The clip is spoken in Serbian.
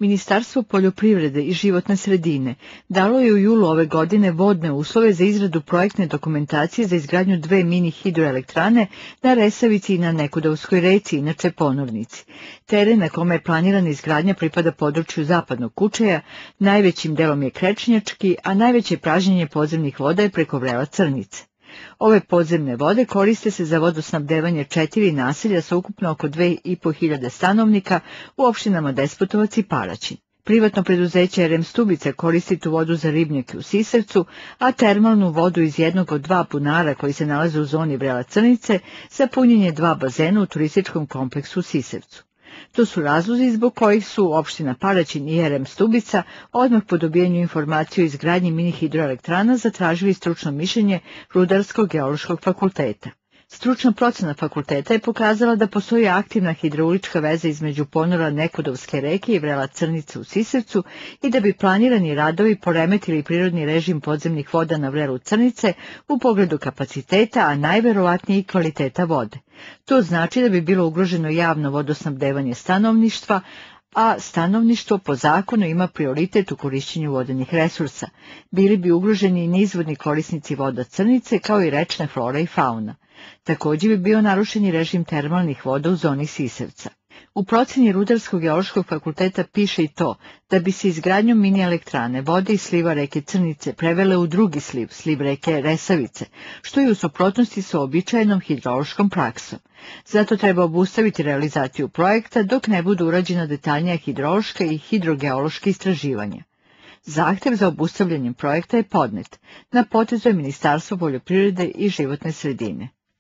Ministarstvo poljoprivrede i životne sredine dalo je u julu ove godine vodne uslove za izradu projektne dokumentacije za izgradnju 2 mini hidroelektrane na Resavici i na Nekudovskoj reci, inače Ponornici. Teren na kome je planirana izgradnja pripada području Zapadnog Kučeja, najvećim delom je krečnjački, a najveće pražnjenje podzemnih voda je preko vrela Crnice. Ove podzemne vode koriste se za vodosnabdevanje 4 naselja sa ukupno oko 2500 stanovnika u opštinama Despotovac i Paraćin. Privatno preduzeće RM Stubice koristi tu vodu za ribnjake u Sisevcu, a termalnu vodu iz jednog od 2 bunara koji se nalaze u zoni vrela Crnice za punjenje 2 bazena u turističkom kompleksu u Sisevcu. To su razlozi zbog kojih su opština Paraćin i RM Stubica odmah po dobijanju informacije o izgradnji mini hidroelektrana zatražili stručno mišljenje Rudarsko-geološkog fakulteta. Stručna procena fakulteta je pokazala da postoji aktivna hidraulička veza između ponora Nekudovske reke i vrela Crnice u Sisevcu i da bi planirani radovi poremetili prirodni režim podzemnih voda na vrelu Crnice u pogledu kapaciteta, a najverovatnije i kvaliteta vode. To znači da bi bilo ugroženo javno vodosnabdevanje stanovništva, a stanovništvo po zakonu ima prioritet u korišćenju vodenih resursa. Bili bi ugroženi i nizvodni korisnici voda Crnice kao i rečna flora i fauna. Također bi bio narušen i režim termalnih voda u zoni Sisevca. U procjeni Rudarsko-geološkog fakulteta piše i to da bi se izgradnjom mini elektrane vode iz sliva reke Crnice prevele u drugi sliv, sliv reke Resavice, što je u suprotnosti sa uobičajenom hidrološkom praksom. Zato treba obustaviti realizaciju projekta dok ne budu urađena detaljnija hidrološka i hidrogeološka istraživanja. Zahtev za obustavljanjem projekta je podnet. Na potezu je Ministarstvo poljoprivrede i životne sredine.